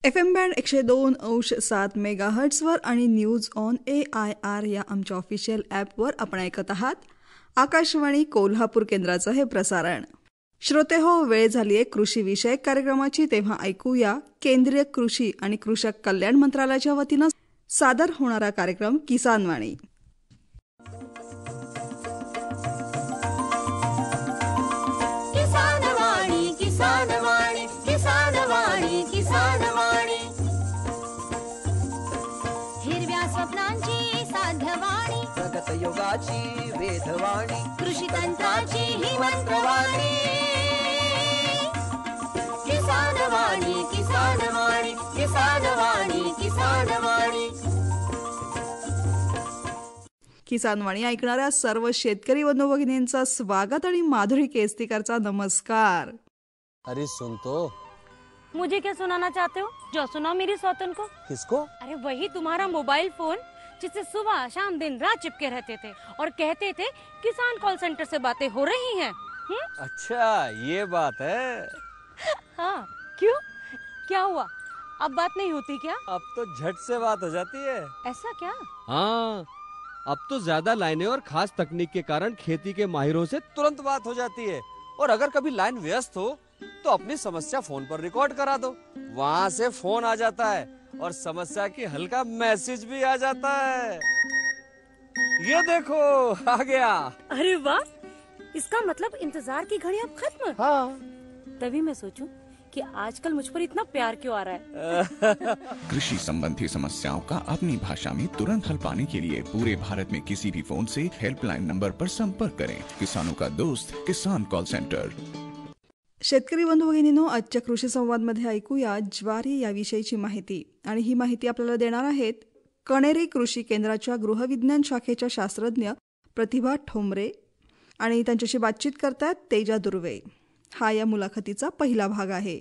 FM band 102.7 मेगाहर्ट्झवर आणि news on AIR या आमच्या ऑफिशियल ॲपवर आपण ऐकत आहात. आकाशवाणी कोल्हापूर केंद्राचं हे प्रसारण. श्रोते हो, वेळ झाली आहे कृषी विषयक कार्यक्रमाची. तेव्हा ऐकूया केंद्रीय कृषी आणि कृषक कल्याण मंत्रालयाच्या वतीनं सादर होणारा कार्यक्रम किसानवाणी. हिरव्या स्वप्नांची साध्यवाणी, प्रगत योगाची वेधवाणी, कृषी तंत्राची ही मंत्रवाणी. किसानवाणी, किसानवाणी, किसानवाणी, किसानवाणी. किसानवाणी ऐकणाऱ्या सर्व शेतकरी बंधू भगिनींचं स्वागत आणि माधुरी केसतीकरचा नमस्कार. अरे सुन तो. मुझे क्या सुनाना चाहते हो? जो सुनाओ मेरी सौतन को. किसको? अरे वही तुम्हारा मोबाइल फोन जिससे सुबह शाम दिन रात चिपके रहते थे और कहते थे किसान कॉल सेंटर से बातें हो रही हैं. अच्छा ये बात है. हाँ क्यों, क्या हुआ? अब बात नहीं होती क्या? अब तो झट से बात हो जाती है. ऐसा क्या? हाँ, अब तो ज्यादा लाइनें और खास तकनीक के कारण खेती के माहिरों से तुरंत बात हो जाती है. और अगर कभी लाइन व्यस्त हो तो अपनी समस्या फोन पर रिकॉर्ड करा दो, वहाँ से फोन आ जाता है और समस्या की हल का मैसेज भी आ जाता है. ये देखो आ गया. अरे वाह, इसका मतलब इंतजार की घड़ी अब खत्म. हाँ. तभी मैं सोचूं कि आजकल मुझ पर इतना प्यार क्यों आ रहा है. कृषि संबंधी समस्याओं का अपनी भाषा में तुरंत हल पाने के लिए पूरे भारत में किसी भी फोन से हेल्पलाइन नंबर पर संपर्क करें. किसानों का दोस्त किसान कॉल सेंटर. शेतकरी बंधू भगिनींनो, आजच्या कृषी संवादमध्ये ऐकूया ज्वारी याविषयीची माहिती. आणि ही माहिती आपल्याला देणार आहेत कणेरी कृषी केंद्राच्या गृहविज्ञान शाखेच्या शास्त्रज्ञ प्रतिभा ठोंबरे. आणि त्यांच्याशी बातचीत करतात तेजा दुर्वे. हा या मुलाखतीचा पहिला भाग आहे.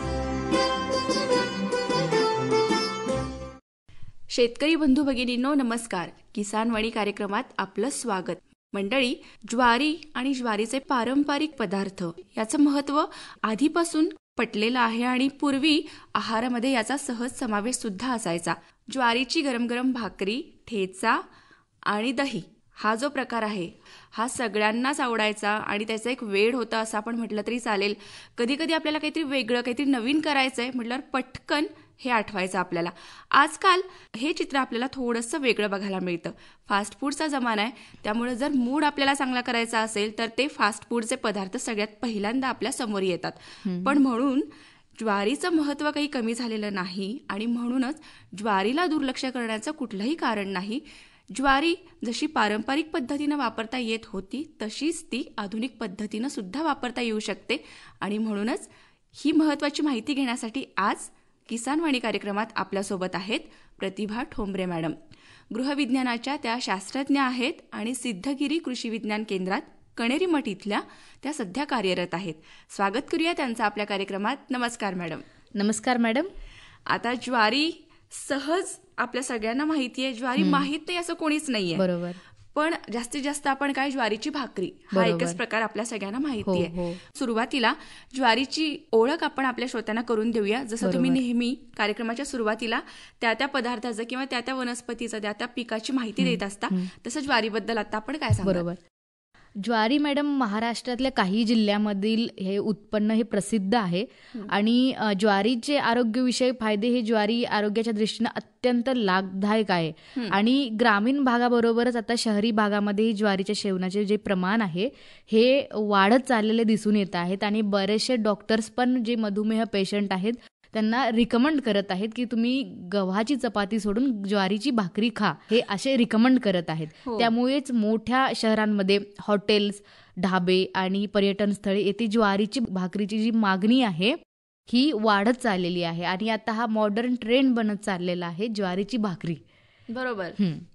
शेतकरी बंधू भगिनींनो नमस्कार. किसानवाणी कार्यक्रमात आपलं स्वागत. मंडळी, ज्वारी आणि ज्वारीचे पारंपरिक पदार्थ याचं महत्त्व आधीपासून पटलेलं आहे आणि पूर्वी आहारामध्ये याचा सहज समावेश सुद्धा असायचा. ज्वारीची गरम गरम भाकरी, ठेचा आणि दही हा जो प्रकार आहे हा सगळ्यांनाच आवडायचा आणि त्याचा एक वेळ होता असं आपण म्हटलं तरी चालेल. कधी कधी आपल्याला काहीतरी वेगळं काहीतरी नवीन करायचंय म्हटल्यावर पटकन हे आठवायचं आपल्याला. आजकाल हे चित्र आपल्याला थोडंसं वेगळं बघायला मिळतं. फास्ट फूडचा जमाना आहे, त्यामुळे जर मूड आपल्याला चांगला करायचा असेल तर ते फास्ट फूडचे पदार्थ सगळ्यात पहिल्यांदा आपल्या समोर येतात. पण म्हणून ज्वारीचं महत्त्व काही कमी झालेलं नाही आणि म्हणूनच ज्वारीला दुर्लक्ष करण्याचं कुठलंही कारण नाही. ज्वारी जशी पारंपरिक पद्धतीनं वापरता येत होती तशीच ती आधुनिक पद्धतीनं सुद्धा वापरता येऊ शकते. आणि म्हणूनच ही महत्त्वाची माहिती घेण्यासाठी आज किसानवाणी कार्यक्रमात आपल्यासोबत आहेत प्रतिभा ठोंबरे मॅडम. गृहविज्ञानाच्या त्या शास्त्रज्ञ आहेत आणि सिद्धगिरी कृषी विज्ञान केंद्रात कणेरी मठ इथल्या त्या सध्या कार्यरत आहेत. स्वागत करूया त्यांचं आपल्या कार्यक्रमात. नमस्कार मॅडम. नमस्कार मॅडम. आता ज्वारी सहज आपल्या सगळ्यांना माहिती आहे, ज्वारी माहित नाही असं कोणीच नाहीये. बरोबर. पण जास्तीत जास्त आपण काय ज्वारीची भाकरी हा एकच प्रकार आपल्या सगळ्यांना माहिती आहे. सुरुवातीला ज्वारीची ओळख आपण आपल्या श्रोत्यांना करून देऊया. जसं तुम्ही नेहमी कार्यक्रमाच्या सुरुवातीला त्या त्या पदार्थाचं किंवा त्या त्या वनस्पतीचं त्या त्या पिकाची माहिती देत असता, तसं ज्वारीबद्दल आता आपण काय सांगू? बरोबर. ज्वारी मॅडम महाराष्ट्रातल्या काही जिल्ह्यामधील हे उत्पन्न हे प्रसिद्ध आहे आणि ज्वारीचे आरोग्यविषयक फायदे हे ज्वारी आरोग्याच्या दृष्टीने अत्यंत लाभदायक आहे. आणि ग्रामीण भागाबरोबरच आता शहरी भागामध्ये ज्वारीच्या सेवनाचे जे प्रमाण आहे हे वाढत चाललेले दिसून येत आहेत. आणि बरेचसे डॉक्टर्स पण जे मधुमेह पेशंट आहेत त्यांना रिकमेंड करत आहेत की तुम्ही गव्हाची चपाती सोडून ज्वारीची भाकरी खा, हे असे रिकमेंड करत आहेत. त्यामुळेच मोठ्या शहरांमध्ये हॉटेल्स, ढाबे आणि पर्यटन स्थळे येथे ज्वारीची भाकरीची जी मागणी आहे ही वाढत चाललेली आहे आणि आता हा मॉडर्न ट्रेंड बनत चाललेला आहे ज्वारीची भाकरी. बरोबर.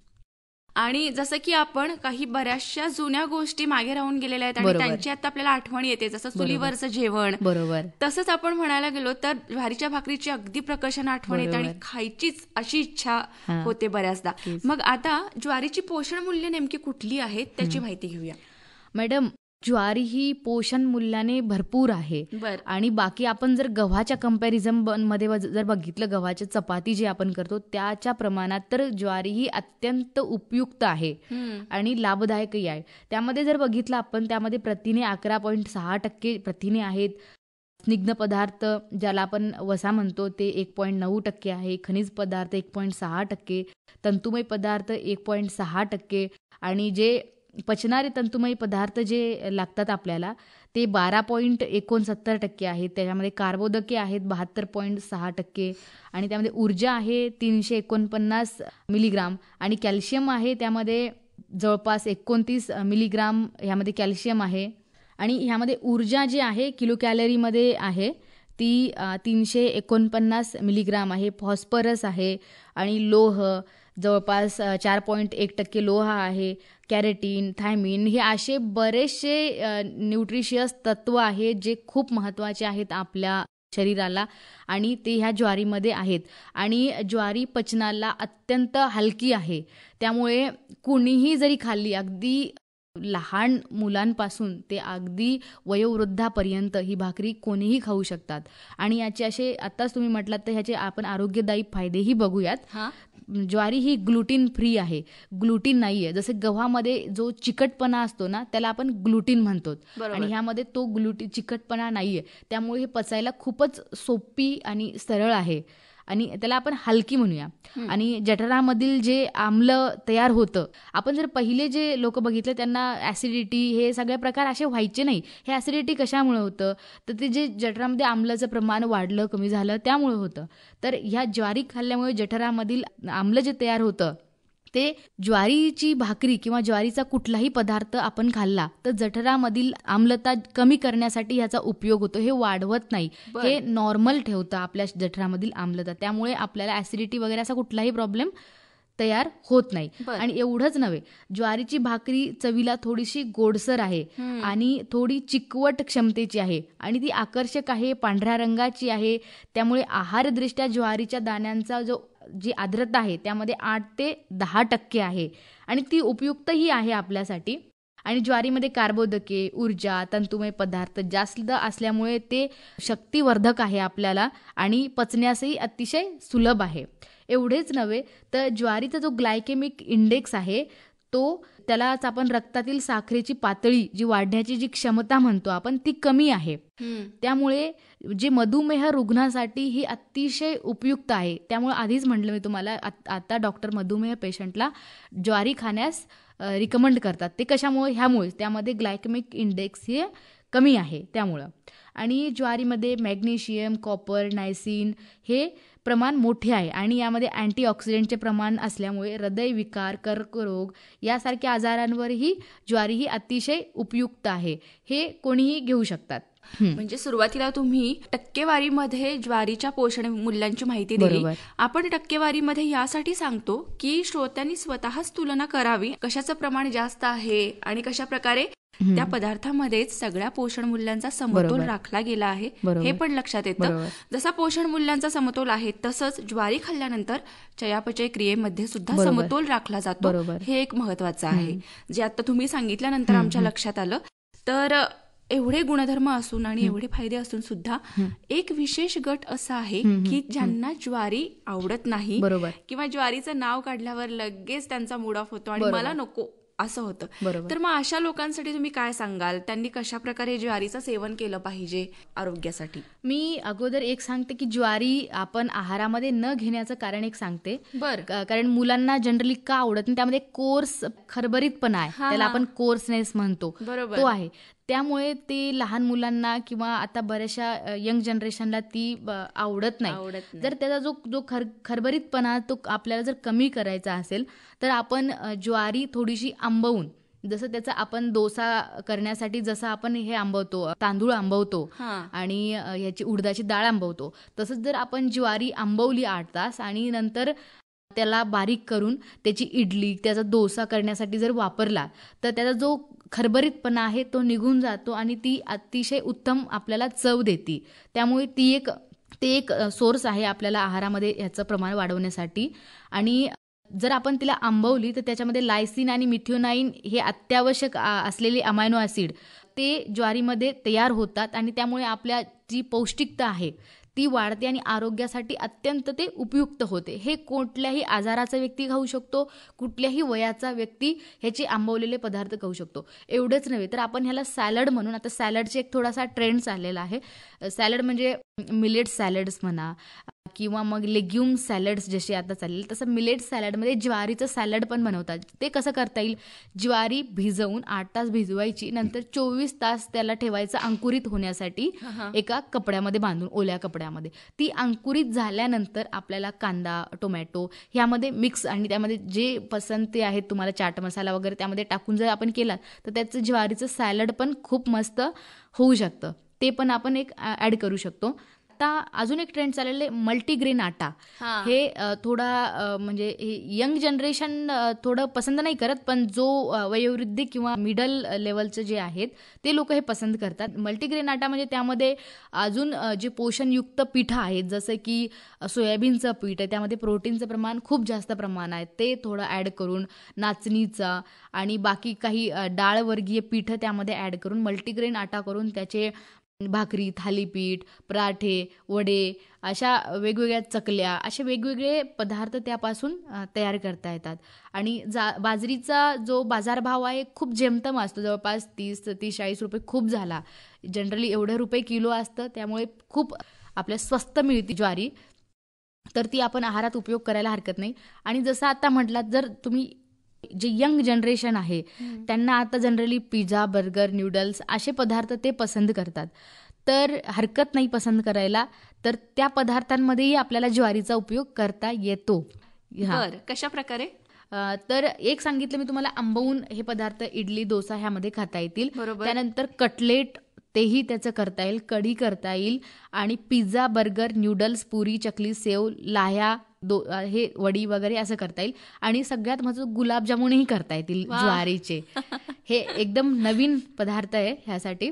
आणि जसं की आपण काही बऱ्याचशा जुन्या गोष्टी मागे राहून गेलेल्या आहेत आणि त्यांची आता आपल्याला आठवण येते, जसं चुलीवरचं जेवण. बरोबर. तसंच आपण म्हणायला गेलो तर ज्वारीच्या भाकरीची अगदी प्रकर्षाने आठवण येते आणि खायचीच अशी इच्छा होते बऱ्याचदा. मग आता ज्वारीची पोषण मूल्य नेमकी कुठली आहेत त्याची माहिती घेऊया. मॅडम, ज्वारी ही पोषण मूल्याने भरपूर आहे. बर. आणि बाकी आपण जर गव्हाच्या कंपॅरिझन मध्ये जर बघितलं, गव्हाची चपाती जी आपण करतो त्याच्या प्रमाणात तर ज्वारी ही अत्यंत उपयुक्त आहे आणि लाभदायकही आहे. त्यामध्ये जर बघितलं आपण, त्यामध्ये प्रथिने 11.6% प्रथिने आहेत. स्निग्ध पदार्थ ज्याला आपण वसा म्हणतो ते 1.9% आहे. खनिज पदार्थ 1.6%, तंतुमय पदार्थ 1.6% आणि जे पचणारे तंतुमय पदार्थ जे लागतात आपल्याला ते 12.69% आहेत. त्याच्यामध्ये कार्बोदके आहेत 72.6% आणि त्यामध्ये ऊर्जा आहे 349 मिलीग्राम आणि कॅल्शियम आहे त्यामध्ये जवळपास 29 मिलीग्राम ह्यामध्ये कॅल्शियम आहे. आणि ह्यामध्ये ऊर्जा जी आहे किलो कॅलरीमध्ये आहे ती 349 मिलीग्राम आहे. फॉस्फरस आहे आणि लोह जवळपास 4.1% लोह आहे. कॅरेटीन, थायमिन हे असे बरेचसे न्यूट्रिशियस तत्व आहेत जे खूप महत्त्वाचे आहेत आपल्या शरीराला आणि ते ह्या ज्वारीमध्ये आहेत. आणि ज्वारी पचनाला अत्यंत हलकी आहे. त्यामुळे कुणीही जरी खाल्ली, अगदी लहान मुलांपासून ते अगदी वयोवृद्धापर्यंत ही भाकरी कोणीही खाऊ शकतात. आणि याचे असे आत्ताच तुम्ही म्हटलात तर ह्याचे आपण आरोग्यदायी फायदेही बघूयात. ज्वारी ही ग्लुटीन फ्री आहे, ग्लुटीन नाही आहे. जसे गव्हामध्ये जो चिकटपणा असतो ना त्याला आपण ग्लुटीन म्हणतो आणि ह्यामध्ये तो चिकटपणा नाही आहे. त्यामुळे हे पचायला खूपच सोपी आणि सरळ आहे आणि त्याला आपण हलकी म्हणूया. आणि जठरामधील जे आम्ल तयार होतं, आपण जर पहिले जे लोक बघितले त्यांना ॲसिडिटी हे सगळे प्रकार असे व्हायचे नाही. हे ॲसिडिटी कशामुळे होतं तर ते जे जठरामध्ये आम्लाचं प्रमाण वाढलं, कमी झालं त्यामुळे होतं. तर ह्या ज्वारी खाल्ल्यामुळे जठरामधील आम्ल जे तयार होतं ते ज्वारीची भाकरी किंवा ज्वारीचा कुठलाही पदार्थ आपण खाल्ला तर जठरामधील आम्लता कमी करण्यासाठी ह्याचा उपयोग होतो. हे वाढवत नाही, हे नॉर्मल ठेवतं आपल्या जठरामधील आम्लता. त्यामुळे आपल्याला ॲसिडिटी वगैरे असा कुठलाही प्रॉब्लेम तयार होत नाही. आणि एवढंच नव्हे, ज्वारीची भाकरी चवीला थोडीशी गोडसर आहे आणि थोडी चिकवट क्षमतेची आहे आणि ती आकर्षक आहे, पांढऱ्या रंगाची आहे. त्यामुळे आहारदृष्ट्या ज्वारीच्या दाण्यांचा जी आर्द्रता आहे त्यामध्ये 8 ते 10% आहे आणि ती उपयुक्तही आहे आपल्यासाठी. आणि ज्वारीमध्ये कार्बोदके, ऊर्जा, तंतुमय पदार्थ जास्त असल्यामुळे ते शक्तिवर्धक आहे आपल्याला आणि पचण्यासही अतिशय सुलभ आहे. एवढेच नव्हे तर ज्वारीचा जो ग्लायकेमिक इंडेक्स आहे तो, त्यालाच आपण रक्तातील साखरेची पातळी जी वाढण्याची जी क्षमता म्हणतो आपण ती कमी आहे. त्यामुळे जे मधुमेह रुग्णासाठी ही अतिशय उपयुक्त आहे. त्यामुळे आधीच म्हटलं मी तुम्हाला, आता डॉक्टर मधुमेह पेशंटला ज्वारी खाण्यास रिकमेंड करतात. ते कशामुळे? ह्यामुळे त्यामध्ये ग्लायकेमिक इंडेक्स हे कमी आहे त्यामुळं. आणि ज्वारीमध्ये मॅग्नेशियम, कॉपर, नायसिन हे प्रमाण मोठे आहे आणि यामध्ये अँटीऑक्सिडंटचे प्रमाण असल्यामुळे हृदयविकार, कर्करोग यासारख्या आजारांवरही ज्वारी ही अतिशय उपयुक्त आहे. हे कोणीही घेऊ शकतात. म्हणजे सुरुवातीला तुम्ही टक्केवारीमध्ये ज्वारीच्या पोषण मूल्यांची माहिती दिली. आपण टक्केवारीमध्ये यासाठी सांगतो की श्रोत्यांनी स्वतःच तुलना करावी, कशाचं प्रमाण जास्त आहे आणि कशा प्रकारे त्या पदार्थामध्येच सगळ्या पोषण मूल्यांचा समतोल राखला गेला आहे हे पण लक्षात येतं. जसा पोषण मूल्यांचा समतोल आहे तसंच ज्वारी खाल्ल्यानंतर चयापचय क्रियेमध्ये सुद्धा समतोल राखला जातो. हे एक महत्वाचं आहे जे आता तुम्ही सांगितल्यानंतर आमच्या लक्षात आलं. तर एवढे गुणधर्म असून आणि एवढे फायदे असून सुद्धा एक विशेष गट असा आहे की ज्यांना ज्वारी आवडत नाही किंवा ज्वारीचं नाव काढल्यावर लगेच त्यांचा मूड ऑफ होतो आणि मला नको असं होतं. तर मग अशा लोकांसाठी तुम्ही काय सांगाल? त्यांनी कशा प्रकारे ज्वारीचं सेवन केलं पाहिजे आरोग्यासाठी? मी अगोदर एक सांगते की ज्वारी आपण आहारामध्ये न घेण्याचं कारण एक सांगते. कारण मुलांना जनरली का आवडत नाही, त्यामध्ये कोर्स खरबरीतपणा आहे, त्याला आपण कोर्सनेस म्हणतो, तो आहे. त्यामुळे ते लहान मुलांना किंवा आता बऱ्याचशा यंग जनरेशनला ती आवडत नाही. जर त्याचा जो खरबरीतपणा तो आपल्याला जर कमी करायचा असेल तर आपण ज्वारी थोडीशी आंबवून, जसं त्याचा आपण डोसा करण्यासाठी जसं आपण हे आंबवतो, तांदूळ आंबवतो आणि ह्याची उडदाची डाळ आंबवतो, तसंच जर आपण ज्वारी आंबवली 8 तास आणि नंतर त्याला बारीक करून त्याची इडली, त्याचा डोसा करण्यासाठी जर वापरला तर त्याचा जो खरबरीतपणा आहे तो निघून जातो आणि ती अतिशय उत्तम आपल्याला चव देते. त्यामुळे ते एक सोर्स आहे आपल्याला आहारामध्ये ह्याचं प्रमाण वाढवण्यासाठी. आणि जर आपण तिला आंबवली तर त्याच्यामध्ये लायसिन आणि मिथ्योनाईन हे अत्यावश्यक असलेले अमायनो ॲसिड ते ज्वारीमध्ये तयार होतात आणि त्यामुळे आपल्या जी पौष्टिकता आहे ती वाढते आणि आरोग्यासाठी अत्यंत ते उपयुक्त होते. हे कुठल्याही आजाराचा व्यक्ती खाऊ शकतो, कुठल्याही वयाचा व्यक्ती ह्याचे आंबवलेले पदार्थ खाऊ शकतो. एवढंच नव्हे तर आपण ह्याला सॅलड म्हणून, आता सॅलडचे एक थोडासा ट्रेंड चाललेला आहे. सॅलड म्हणजे मिलेट सॅलड्स म्हणा किंवा मग लेग्युम सॅलड्स जसे आता चाललेले, तसं मिलेट सॅलडमध्ये ज्वारीचं सॅलड पण बनवतात. ते कसं करता येईल? ज्वारी भिजवून 8 तास भिजवायची, नंतर 24 तास त्याला ठेवायचं अंकुरित होण्यासाठी एका कपड्यामध्ये बांधून, ओल्या कपड्यामध्ये. ती अंकुरित झाल्यानंतर आपल्याला कांदा, टोमॅटो ह्यामध्ये मिक्स आणि त्यामध्ये जे पसंती आहेत तुम्हाला, चाट मसाला वगैरे त्यामध्ये टाकून जर आपण केला तर त्याचं ज्वारीचं सॅलड पण खूप मस्त होऊ शकतं. ते पण आपण एक ॲड करू शकतो. आता अजून एक ट्रेंड चाललेलं आहे मल्टीग्रेन आटा. हे थोडा म्हणजे यंग जनरेशन थोडं पसंत नाही करत, पण जो वयोवृद्ध किंवा मिडल लेवलचे जे आहेत ते लोक हे पसंत करतात. मल्टीग्रेन आटा म्हणजे त्यामध्ये अजून जे पोषणयुक्त पिठं आहेत, जसं की सोयाबीनचं पीठ आहे, त्यामध्ये प्रोटीनचं प्रमाण खूप जास्त प्रमाण आहे, ते थोडं ॲड करून, नाचणीचा आणि बाकी काही डाळवर्गीय पिठं त्यामध्ये ॲड करून मल्टीग्रेन आटा करून त्याचे भाकरी, थालीपीठ, पराठे, वडे, अशा वेगवेगळ्या चकल्या, असे वेगवेगळे पदार्थ त्यापासून तयार करता येतात. आणि बाजरीचा जो बाजारभाव आहे खूप जेमतेम असतो, जवळपास 30-40 रुपये खूप झाला. जनरली एवढे रुपये किलो असतं, त्यामुळे खूप आपल्या स्वस्त मिळते ज्वारी, तर ती आपण आहारात उपयोग करायला हरकत नाही. आणि जसं आता म्हटलात, जर तुम्ही जे यंग जनरेशन आहे त्यांना आता जनरली पिझ्झा, बर्गर, न्यूडल्स असे पदार्थ ते पसंत करतात, तर हरकत नाही पसंत करायला. तर त्या पदार्थांमध्येही आपल्याला ज्वारीचा उपयोग करता येतो. बरं, कशा प्रकारे? तर एक सांगितलं मी तुम्हाला, आंबवून हे पदार्थ इडली, डोसा ह्यामध्ये खाता येतील. त्यानंतर कटलेट, तेही त्याचं करता येईल, कढी करता येईल. आणि पिझ्झा, बर्गर, न्यूडल्स, पुरी, चकली, सेव, लाह्या, हे वडी वगैरे असं करता येईल. आणि सगळ्यात महत्त्वाचं गुलाबजामुनही करता येतील ज्वारीचे. हे एकदम नवीन पदार्थ आहे ह्यासाठी.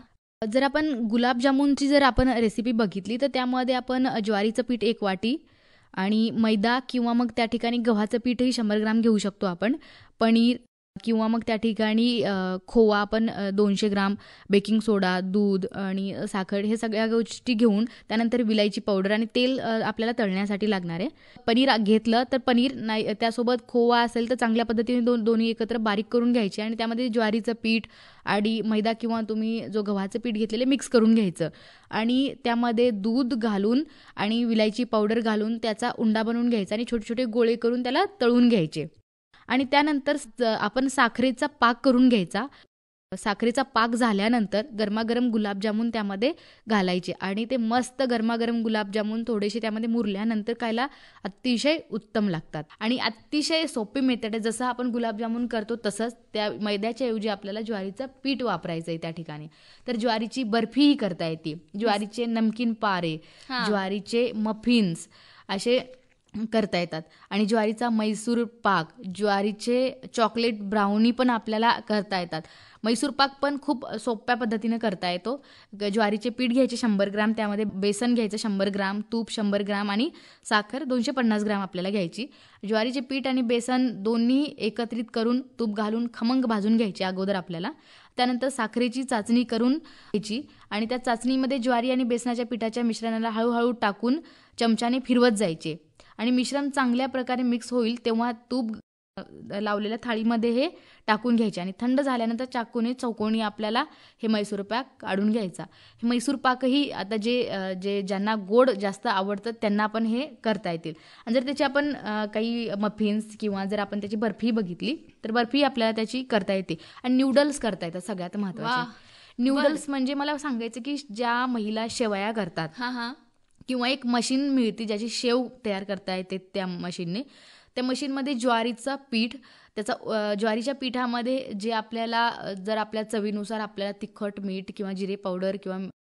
जर आपण गुलाबजामुनची जर आपण रेसिपी बघितली तर त्यामध्ये आपण ज्वारीचं पीठ 1 वाटी आणि मैदा किंवा मग त्या ठिकाणी गव्हाचं पीठही 100 ग्राम घेऊ शकतो आपण. पनीर किंवा मग त्या ठिकाणी खोवा आपण 200 ग्राम, बेकिंग सोडा, दूध आणि साखर, हे सगळ्या गोष्टी घेऊन, त्यानंतर विलायची पावडर आणि तेल आपल्याला तळण्यासाठी लागणार आहे. पनीर घेतलं तर पनीर नाही, त्यासोबत खोवा असेल तर चांगल्या पद्धतीने दोन्ही एकत्र बारीक करून घ्यायचे आणि त्यामध्ये ज्वारीचं पीठ आणि मैदा किंवा तुम्ही जो गव्हाचं पीठ घेतलेले मिक्स करून घ्यायचं आणि त्यामध्ये दूध घालून आणि विलायची पावडर घालून त्याचा उंडा बनवून घ्यायचा आणि छोटे छोटे गोळे करून त्याला तळून घ्यायचे. आणि त्यानंतर आपण साखरेचा पाक करून घ्यायचा. साखरेचा पाक झाल्यानंतर गरमागरम गुलाबजामुन त्यामध्ये घालायचे आणि ते मस्त गरमागरम गुलाबजामुन थोडेसे त्यामध्ये मुरल्यानंतर खायला अतिशय उत्तम लागतात. आणि अतिशय सोपी मेथड आहे, जसं आपण गुलाबजामुन करतो तसंच त्या मैद्याच्या ऐवजी आपल्याला ज्वारीचं पीठ वापरायचं आहे त्या ठिकाणी. तर ज्वारीची बर्फीही करता येते, ज्वारीचे नमकीन पारे, ज्वारीचे मफिन्स असे करता येतात. आणि ज्वारीचा मैसूर पाक, ज्वारीचे चॉकलेट ब्राउनी पण आपल्याला करता येतात. मैसूर पाक पण खूप सोप्या पद्धतीने करता येतो. ज्वारीचे पीठ घ्यायचे 100 ग्राम, त्यामध्ये बेसन घ्यायचं 100 ग्राम, तूप 100 ग्राम आणि साखर 250 ग्राम आपल्याला घ्यायची. ज्वारीचे पीठ आणि बेसन दोन्ही एकत्रित करून तूप घालून खमंग भाजून घ्यायचे अगोदर आपल्याला. त्यानंतर साखरेची चाचणी करून घ्यायची आणि त्या चाचणीमध्ये ज्वारी आणि बेसनाच्या पिठाच्या मिश्रणाला हळूहळू टाकून चमच्याने फिरवत जायचे आणि मिश्रण चांगल्या प्रकारे मिक्स होईल तेव्हा तूप लावलेल्या थाळीमध्ये हे टाकून घ्यायचे आणि थंड झाल्यानंतर चाकूने चौकोनी आपल्याला हे मैसूर पाक काढून घ्यायचा. हे मैसूर पाकही आता जे ज्यांना गोड जास्त आवडतं त्यांना पण हे करता येतील. आणि जर त्याची आपण काही मफिन्स किंवा जर आपण त्याची बर्फी बघितली तर बर्फी आपल्याला त्याची करता येते. आणि न्यूडल्स करता येतात सगळ्यात महत्त्वाचे. न्यूडल्स म्हणजे मला सांगायचं की ज्या महिला शेवया करतात किंवा एक मशीन मिळते ज्याची शेव तयार करता येते, त्या मशीनने, त्या मशीनमध्ये ज्वारीचं पीठ, त्याचा ज्वारीच्या पिठामध्ये जे आपल्याला जर आपल्या चवीनुसार आपल्याला तिखट, मीठ किंवा जिरे पावडर किंवा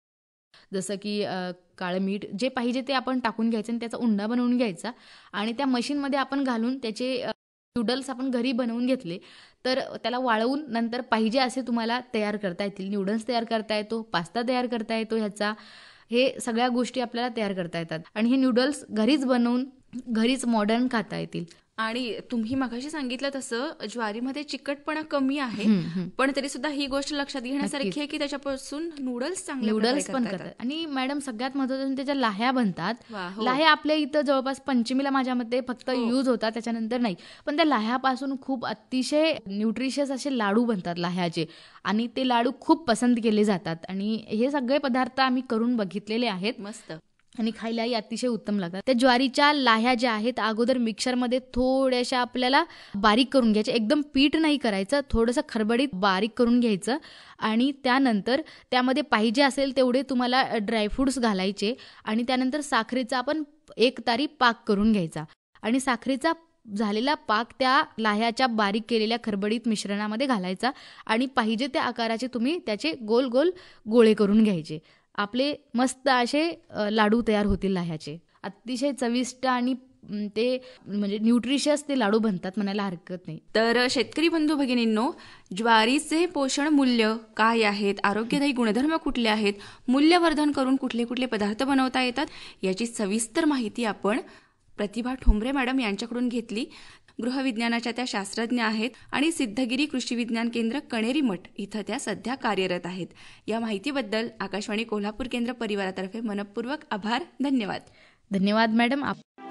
जसं की काळं मीठ जे पाहिजे ते आपण टाकून घ्यायचं आणि त्याचा उंडा बनवून घ्यायचा आणि त्या मशीनमध्ये आपण घालून त्याचे न्यूडल्स आपण घरी बनवून घेतले तर त्याला वाळवून नंतर पाहिजे असे तुम्हाला तयार करता येतील. न्यूडल्स तयार करता येतो, पास्ता तयार करता येतो, ह्याचा हे सगळ्या गोष्टी आपल्याला तयार करता येतात. आणि हे न्यूडल्स घरीच बनवून घरीच मॉडर्न खाता येतील. आणि तुम्ही मगाशी सांगितलं तसं ज्वारीमध्ये चिकटपणा कमी आहे, पण तरी सुद्धा ही गोष्ट लक्षात घेण्यासारखी आहे की त्याच्यापासून नूडल्स पण करतात. आणि मॅडम सगळ्यात महत्त्वाचं त्याच्या लाह्या बनतात. लाह्या आपल्या इथं जवळपास पंचमीला माझ्या मते फक्त यूज होतात, त्याच्यानंतर नाही. पण त्या लाह्यापासून खूप अतिशय न्यूट्रिशियस असे लाडू बनतात लाह्याचे, आणि ते लाडू खूप पसंत केले जातात. आणि हे सगळे पदार्थ आम्ही करून बघितलेले आहेत. मस्त. आणि खायलाही अतिशय उत्तम लागतात. त्या ज्वारीच्या लाह्या ज्या आहेत अगोदर मिक्सरमध्ये थोड्याशा आपल्याला बारीक करून घ्यायच्या, एकदम पीठ नाही करायचं, थोडंसं खरबडीत बारीक करून घ्यायचं. आणि त्यानंतर त्यामध्ये पाहिजे असेल तेवढे तुम्हाला ड्रायफ्रुट्स घालायचे. आणि त्यानंतर साखरेचा आपण 1 तारी पाक करून घ्यायचा. आणि साखरेचा झालेला पाक त्या लाह्याच्या बारीक केलेल्या खरबडीत मिश्रणामध्ये घालायचा. आणि पाहिजे त्या आकाराचे तुम्ही त्याचे गोल गोल गोळे करून घ्यायचे. आपले मस्त असे लाडू तयार होतील लाह्याचे. अतिशय चविष्ट आणि ते म्हणजे न्यूट्रिशियस ते लाडू बनतात म्हणायला हरकत नाही. तर शेतकरी बंधू भगिनींनो, ज्वारीचे पोषण मूल्य काय आहेत, आरोग्यदायी गुणधर्म कुठले आहेत, मूल्यवर्धन करून कुठले कुठले पदार्थ बनवता येतात, याची सविस्तर माहिती आपण प्रतिभा ठोंबरे मॅडम यांच्याकडून घेतली. गृहविज्ञानाच्या त्या शास्त्रज्ञ आहेत आणि सिद्धगिरी कृषी विज्ञान केंद्र कणेरी मठ इथं त्या सध्या कार्यरत आहेत. या माहितीबद्दल आकाशवाणी कोल्हापूर केंद्र परिवारातर्फे मनपूर्वक आभार. धन्यवाद. धन्यवाद मॅडम.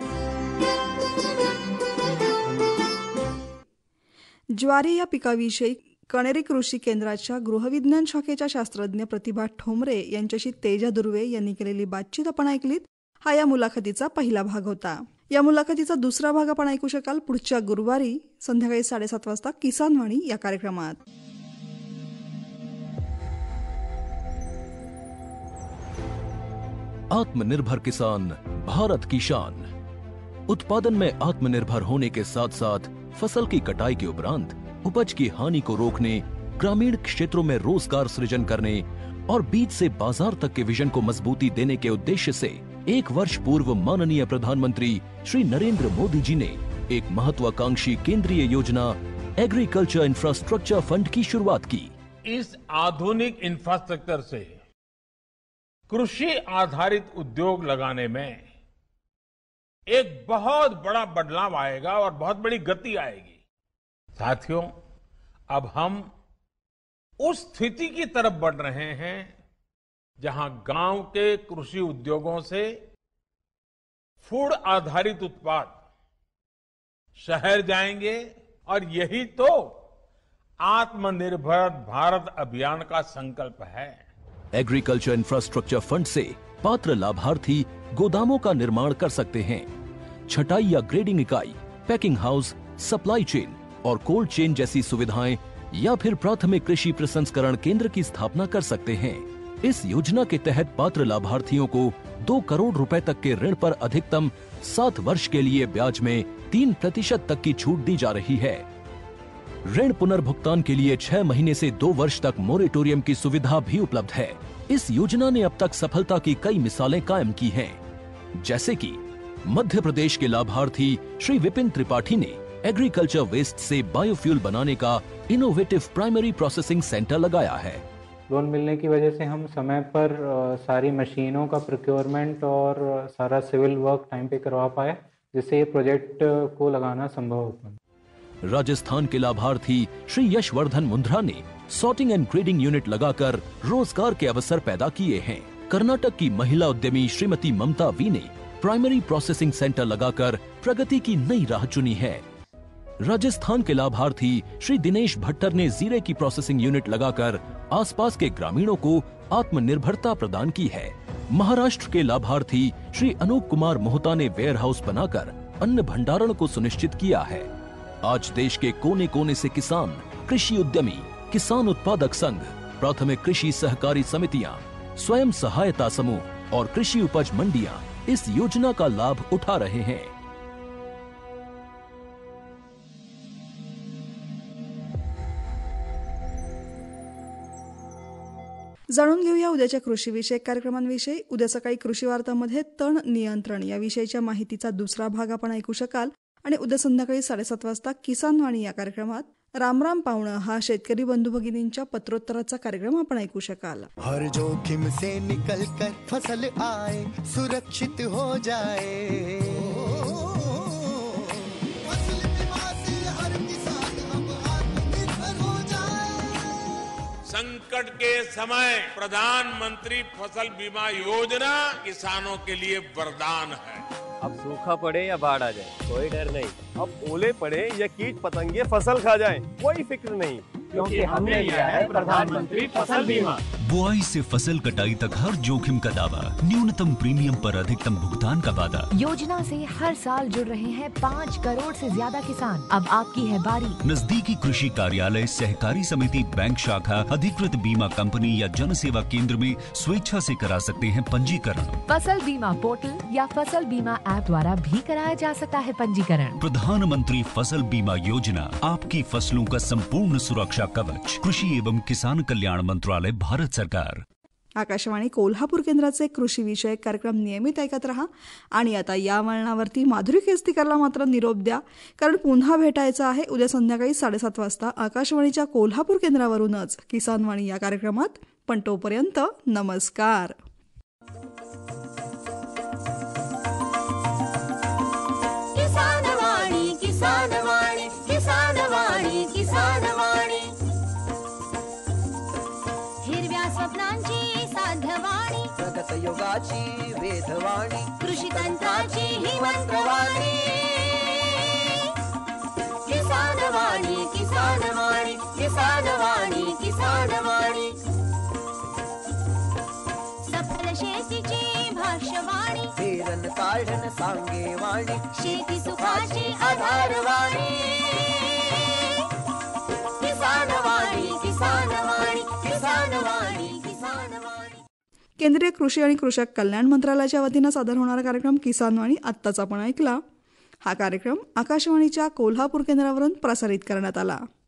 ज्वारी या पिकाविषयी कणेरी कृषी केंद्राच्या गृहविज्ञान शाखेच्या शास्त्रज्ञ प्रतिभा ठोंबरे यांच्याशी तेजा दुर्वे यांनी केलेली बातचीत आपण ऐकलीत. हा या मुलाखतीचा पहिला भाग होता. या मुलाखतीचा दुसरा भाग आपण ऐकू शकाल पुढच्या गुरुवारी संध्याकाळी 7:30 वाजता किसान वाणी या कार्यक्रमात. आत्मनिर्भर किसान, भारत की शान. उत्पादन में आत्मनिर्भर होने के साथ साथ फसल की कटाई के उपरांत उपज की हानि को रोकने, ग्रामीण क्षेत्रों में रोजगार सृजन करने और बीज से बाजार तक के विजन को मजबूती देने के उद्देश्य से 1 वर्ष पूर्व माननीय प्रधानमंत्री श्री नरेंद्र मोदी जी ने एक महत्वाकांक्षी केंद्रीय योजना एग्रीकल्चर इंफ्रास्ट्रक्चर फंड की शुरुआत की. इस आधुनिक इंफ्रास्ट्रक्चर से कृषि आधारित उद्योग लगाने में एक बहुत बड़ा बदलाव आएगा और बहुत बड़ी गति आएगी. साथियों, अब हम उस स्थिति की तरफ बढ़ रहे हैं जहां गांव के कृषि उद्योगों से फूड आधारित उत्पाद शहर जाएंगे और यही तो आत्मनिर्भर भारत अभियान का संकल्प है. एग्रीकल्चर इंफ्रास्ट्रक्चर फंड से पात्र लाभार्थी गोदामों का निर्माण कर सकते हैं, छटाई या ग्रेडिंग इकाई, पैकिंग हाउस, सप्लाई चेन और कोल्ड चेन जैसी सुविधाएं, या फिर प्राथमिक कृषि प्रसंस्करण केंद्र की स्थापना कर सकते हैं. इस योजना के तहत पात्र लाभार्थियों को 2 करोड़ रुपए तक के ऋण पर अधिकतम 7 वर्ष के लिए ब्याज में 3% तक की छूट दी जा रही है. ऋण पुनर्भुगतान के लिए 6 महीने से 2 वर्ष तक मोरेटोरियम की सुविधा भी उपलब्ध है. इस योजना ने अब तक सफलता की कई मिसालें कायम की हैं, जैसे कि मध्य प्रदेश के लाभार्थी श्री विपिन त्रिपाठी ने एग्रीकल्चर वेस्ट से बायोफ्यूल बनाने का इनोवेटिव प्राइमरी प्रोसेसिंग सेंटर लगाया है. लोन मिलने की वजह से हम समय पर सारी मशीनों का प्रोक्योरमेंट और सारा सिविल वर्क टाइम पे करवा पाए, जिससे ये प्रोजेक्ट को लगाना संभव हो पाया. राजस्थान के लाभार्थी श्री यशवर्धन मुंद्रा ने सॉर्टिंग एंड ग्रेडिंग यूनिट लगाकर रोजगार के अवसर पैदा किए हैं. कर्नाटक की महिला उद्यमी श्रीमती ममता वी ने प्राइमरी प्रोसेसिंग सेंटर लगाकर प्रगति की नई राह चुनी है. राजस्थान के लाभार्थी श्री दिनेश भट्टर ने जीरे की प्रोसेसिंग यूनिट लगाकर आसपास के ग्रामीणों को आत्मनिर्भरता प्रदान की है. महाराष्ट्र के लाभार्थी श्री अनूप कुमार मोहता ने वेयर हाउस बनाकर अन्न भंडारण को सुनिश्चित किया है. आज देश के कोने कोने से किसान, कृषि उद्यमी, किसान उत्पादक संघ, प्राथमिक कृषि सहकारी समितियां, स्वयं सहायता समूह और कृषि उपज मंडियां इस योजना का लाभ उठा रहे हैं. जाणून घेऊया उद्याच्या कृषीविषयक कार्यक्रमांविषयी. उद्या सकाळी कृषी वार्तामध्ये तण नियंत्रण या विषयीच्या माहितीचा दुसरा भाग आपण ऐकू शकाल. आणि उद्या संध्याकाळी 7:30 वाजता किसान वाणी या कार्यक्रमात रामराम पावणं हा शेतकरी बंधू भगिनींच्या पत्रोत्तराचा कार्यक्रम आपण ऐकू शकाल. हर जोखिम से निकल कर फसल आए, सुरक्षित हो जाए, फसल संकट के समय प्रधानमंत्री फसल बीमा योजना किसानों के लिए वरदान है। अब सूखा पड़े या बाढ़ आ जाए कोई डर नहीं, अब ओले पड़े या कीट पतंगे फसल खा जाए कोई फिक्र नहीं, क्योंकि हमने लिया है प्रधानमंत्री फसल बीमा। बुआई से फसल कटाई तक हर जोखिम का दावा, न्यूनतम प्रीमियम पर अधिकतम भुगतान का वादा। योजना से हर साल जुड़ रहे हैं 5 करोड़ से ज्यादा किसान। अब आपकी है बारी। नजदीकी कृषि कार्यालय, सहकारी समिति, बैंक शाखा, अधिकृत बीमा कंपनी या जन सेवा केंद्र में स्वेच्छा से करा सकते हैं पंजीकरण। फसल बीमा पोर्टल या फसल बीमा ऐप द्वारा भी कराया जा सकता है पंजीकरण। प्रधानमंत्री फसल बीमा योजना, आपकी फसलों का संपूर्ण सुरक्षा कवच। कृषी एवं किसान कल्याण मंत्रालय, भारत सरकार। आकाशवाणी कोल्हापूर केंद्राचे कृषी विषयक कार्यक्रम नियमित ऐकत रहा आणि आता या वळणावरती माधुरी केसतीकरला मात्र निरोप द्या, कारण पुन्हा भेटायचं आहे उद्या संध्याकाळी 7:30 वाजता आकाशवाणीच्या कोल्हापूर केंद्रावरूनच किसानवाणी या कार्यक्रमात. पण तोपर्यंत नमस्कार. किसानवाणी किसानवाणी किसानवाणी किसानवाणी हिरव्या स्वप्नांची साध्यवाणी, प्रगत योगाची वेधवाणी, कृषी तंत्राची ही मंत्रवाणी. किसानवाणी किसानवाणी किसानवाणी किसानवाणी सफल शेतीची भाष्यवाणी, पेरन काढन सांगेवाणी, शेती सुखाची आधारवाणी. किसानवाणी किसानवाणी किसानवाणी किसानवाणी. केंद्रीय कृषी आणि कृषक कल्याण मंत्रालयाच्या वतीनं सादर होणारा कार्यक्रम किसानवाणी आत्ताच आपण ऐकला. हा कार्यक्रम आकाशवाणीच्या कोल्हापूर केंद्रावरून प्रसारित करण्यात आला.